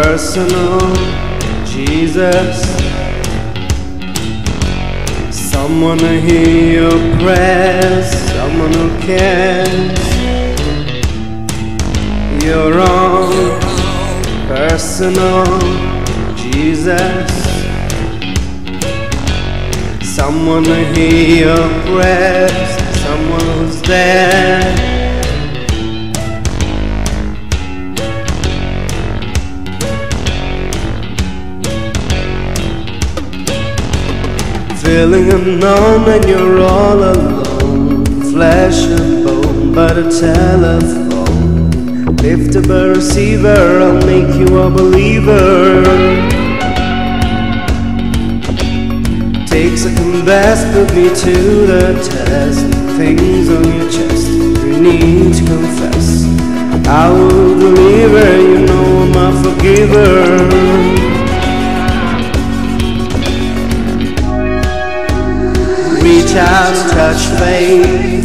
personal Jesus, someone to hear your prayers, someone who cares. Your own personal Jesus, someone to hear your prayers, someone who's there. Feeling unknown and you're all alone, flesh and bone but a telephone. Lift up a receiver, I'll make you a believer. Takes a compass, put me to the test. Things on your chest, you need to confess. I will deliver, you know I'm a forgiver. Reach out and touch faith.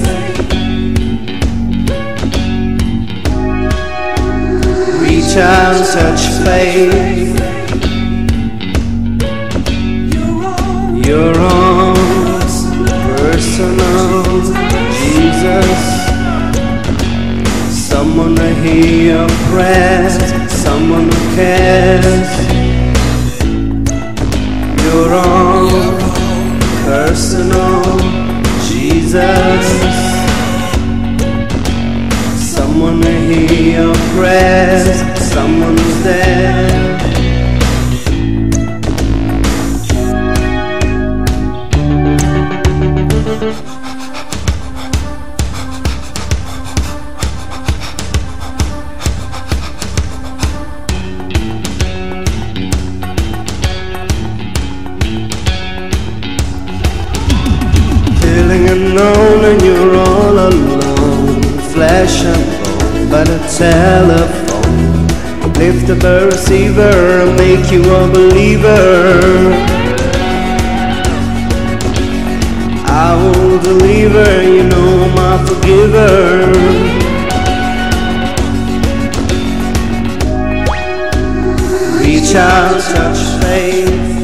Reach out and touch faith. Your own personal Jesus, someone to hear your prayers, someone who cares. Your own personal Jesus, someone to hear your prayers, someone who's there. Feeling unknown and you're all alone, flesh and bone but a telephone. Lift up a receiver, I'll make you a believer. I will deliver, you know I'm a forgiver. Reach out, touch faith.